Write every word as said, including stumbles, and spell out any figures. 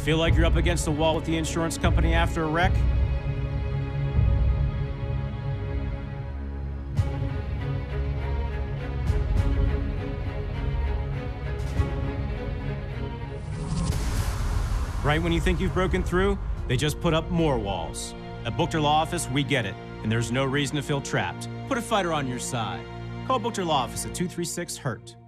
Feel like you're up against the wall with the insurance company after a wreck? Right when you think you've broken through, they just put up more walls. At Buchter Law Office, we get it, and there's no reason to feel trapped. Put a fighter on your side. Call Buchter Law Office at two three six, H U R T.